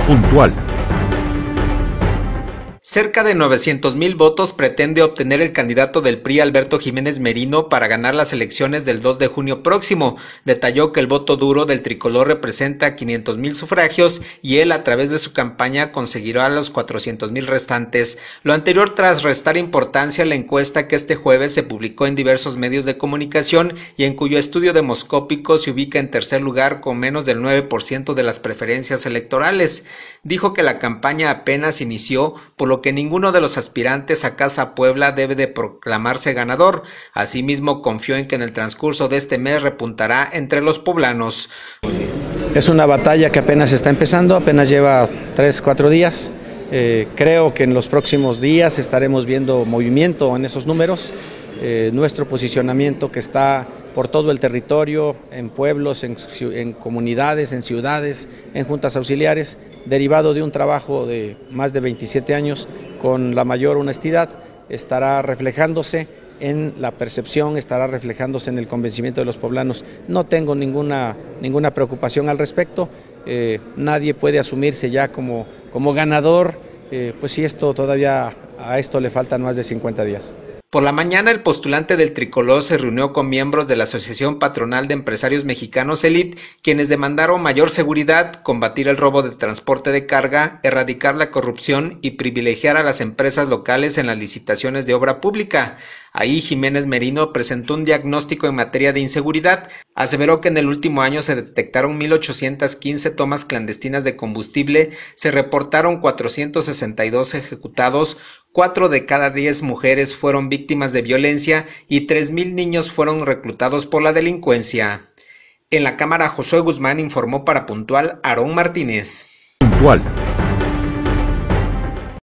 Puntual. Cerca de 900,000 votos pretende obtener el candidato del PRI, Alberto Jiménez Merino, para ganar las elecciones del 2 de junio próximo. Detalló que el voto duro del tricolor representa 500,000 sufragios y él, a través de su campaña, conseguirá los 400,000 restantes. Lo anterior tras restar importancia a la encuesta que este jueves se publicó en diversos medios de comunicación y en cuyo estudio demoscópico se ubica en tercer lugar con menos del 9% de las preferencias electorales. Dijo que la campaña apenas inició, por lo que ninguno de los aspirantes a Casa Puebla debe de proclamarse ganador. Asimismo, confió en que en el transcurso de este mes repuntará entre los poblanos. Es una batalla que apenas está empezando, apenas lleva 3-4 días. Creo que en los próximos días estaremos viendo movimiento en esos números. Nuestro posicionamiento que está por todo el territorio, en pueblos, en comunidades, en ciudades, en juntas auxiliares, derivado de un trabajo de más de 27 años con la mayor honestidad, estará reflejándose en la percepción, estará reflejándose en el convencimiento de los poblanos. No tengo ninguna preocupación al respecto, nadie puede asumirse ya como ganador, pues si esto todavía a esto le faltan más de 50 días. Por la mañana, el postulante del tricolor se reunió con miembros de la Asociación Patronal de Empresarios Mexicanos ELIT, quienes demandaron mayor seguridad, combatir el robo de transporte de carga, erradicar la corrupción y privilegiar a las empresas locales en las licitaciones de obra pública. Ahí Jiménez Merino presentó un diagnóstico en materia de inseguridad. Aseveró que en el último año se detectaron 1,815 tomas clandestinas de combustible, se reportaron 462 ejecutados, 4 de cada 10 mujeres fueron víctimas de violencia y 3,000 niños fueron reclutados por la delincuencia. En la Cámara, Josué Guzmán informó para Puntual Aarón Martínez. Puntual.